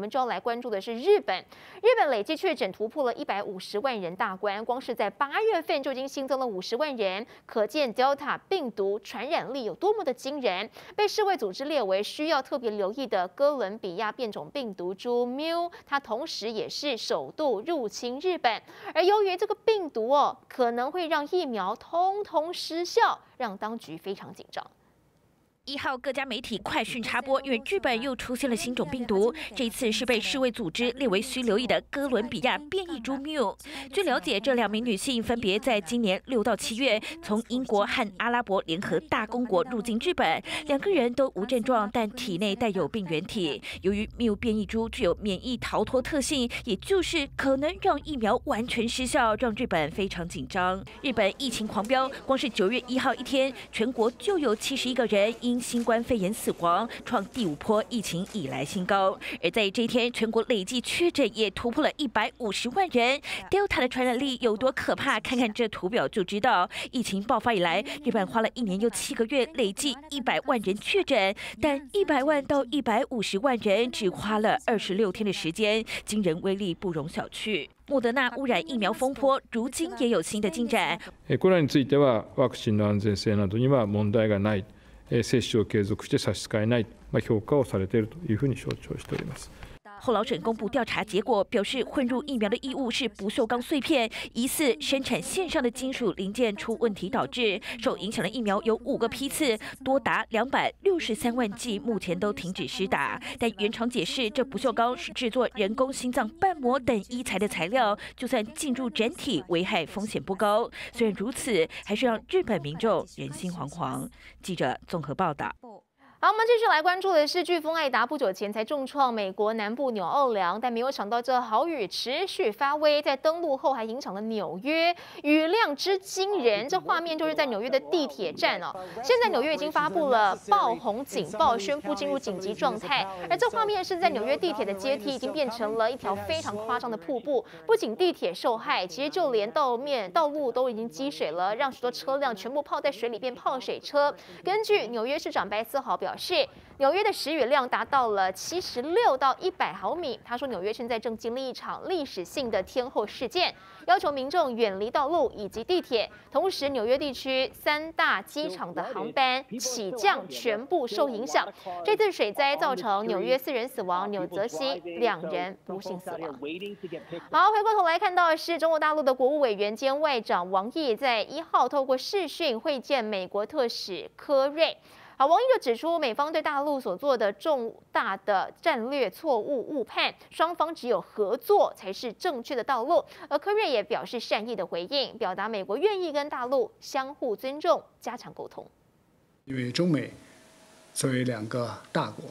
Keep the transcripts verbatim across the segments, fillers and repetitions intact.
们就要来关注的是日本。日本累计确诊突破了一百五十万人大关，光是在八月份就已经新增了五十万人，可见 Delta 病毒传染力有多么的惊人。被世卫组织列为需要特别留意的哥伦比亚变种病毒株 Mu， 它同时也是首度入侵日本。而由于这个病毒哦，可能会让疫苗通通失效，让当局非常紧张。 一号各家媒体快讯插播，因为日本又出现了新种病毒，这一次是被世卫组织列为需留意的哥伦比亚变异株 Mu。据了解，这两名女性分别在今年六到七月从英国和阿拉伯联合大公国入境日本，两个人都无症状，但体内带有病原体。由于 Mu 变异株具有免疫逃脱特性，也就是可能让疫苗完全失效，让日本非常紧张。日本疫情狂飙，光是九月一号一天，全国就有七十一个人因新冠肺炎死亡，创第五波疫情以来新高。而在这一天，全国累计确诊也突破了一百五十万人。Delta 的传染力有多可怕？看看这图表就知道。疫情爆发以来，日本花了一年又七个月，累计一百万人确诊，但一百万到一百五十万人只花了二十六天的时间，惊人威力不容小觑。莫德纳污染疫苗风波，如今也有新的进展。 これについてはワクチンの安全性などには問題がない。接種を継続して差し支えない評価をされているというふうに承知をしております。 后老省公布调查结果，表示混入疫苗的异物是不锈钢碎片，疑似生产线上的金属零件出问题导致。受影响的疫苗有五个批次，多达两百六十三万剂，目前都停止施打。但原厂解释，这不锈钢是制作人工心脏瓣膜等医材的材料，就算进入人体，危害风险不高。虽然如此，还是让日本民众人心惶惶。记者综合报道。 好，我们继续来关注的是飓风艾达不久前才重创美国南部纽奥良，但没有想到这豪雨持续发威，在登陆后还影响了纽约，雨量之惊人。这画面就是在纽约的地铁站哦。现在纽约已经发布了爆洪警报，宣布进入紧急状态。而这画面是在纽约地铁的阶梯已经变成了一条非常夸张的瀑布，不仅地铁受害，其实就连道面道路都已经积水了，让许多车辆全部泡在水里变泡水车。根据纽约市长白思豪表示。表示纽约的时雨量达到了七十六到一百毫米。他说，纽约现在正经历一场历史性的天候事件，要求民众远离道路以及地铁。同时，纽约地区三大机场的航班起降全部受影响。这次水灾造成纽约四人死亡，纽泽西两人不幸死亡。好，回过头来看到的是中国大陆的国务委员兼外长王毅在一号透过视讯会见美国特使柯瑞。好，王毅就指出，美方对大陆所做的重大的战略错误误判，双方只有合作才是正确的道路。而柯瑞也表示善意的回应，表达美国愿意跟大陆相互尊重，加强沟通。 因为中美作为两个大国，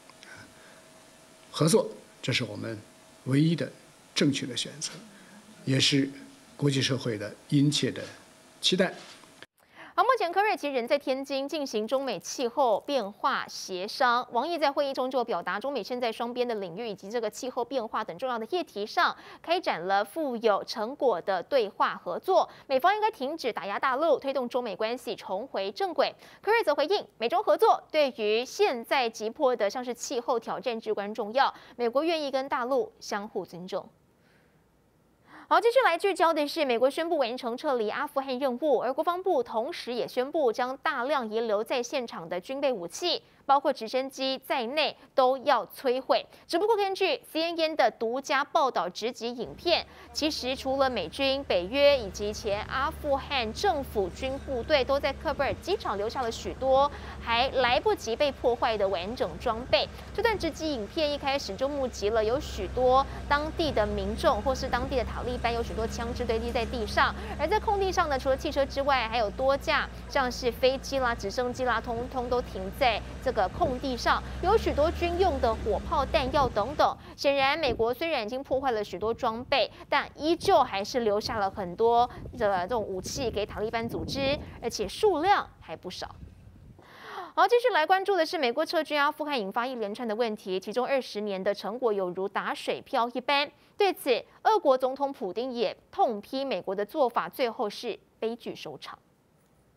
合作这是我们唯一的正确的选择，也是国际社会的殷切的期待。 好，目前柯瑞其实人在天津进行中美气候变化协商。王毅在会议中就表达，中美现在双边的领域以及这个气候变化等重要的议题上，开展了富有成果的对话合作。美方应该停止打压大陆，推动中美关系重回正轨。柯瑞则回应，美中合作对于现在急迫的像是气候挑战至关重要，美国愿意跟大陆相互尊重。好，继续来聚焦的是，美国宣布完成撤离阿富汗任务，而国防部同时也宣布将大量遗留在现场的军备武器，包括直升机在内都要摧毁。只不过根据 C N N 的独家报道直击影片，其实除了美军、北约以及前阿富汗政府军部队都在喀布尔机场留下了许多还来不及被破坏的完整装备。这段直击影片一开始就目击了有许多当地的民众或是当地的塔利班有许多枪支堆积在地上，而在空地上呢，除了汽车之外，还有多架像是飞机啦、直升机啦，通通都停在这个空地上，有许多军用的火炮、弹药等等。显然，美国虽然已经破坏了许多装备，但依旧还是留下了很多的这种武器给塔利班组织，而且数量还不少。好，继续来关注的是美国撤军阿富汗引发一连串的问题，其中二十年的成果有如打水漂一般。对此，俄国总统普丁也痛批美国的做法，最后是悲剧收场。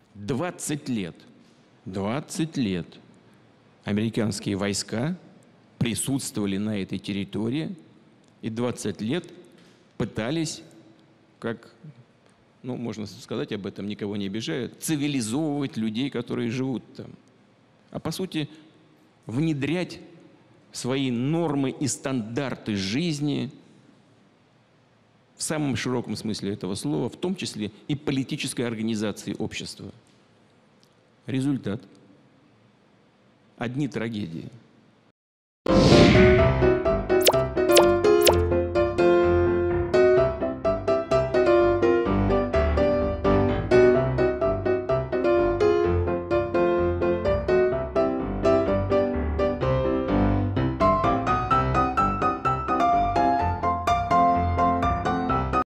двадцать лет, двадцать лет американские войска присутствовали на этой территории и двадцать лет пытались, как, ну, можно сказать об этом, никого не обижая, цивилизовывать людей, которые живут там. А по сути, внедрять свои нормы и стандарты жизни в самом широком смысле этого слова, в том числе и политической организации общества. Результат. Одни трагедии.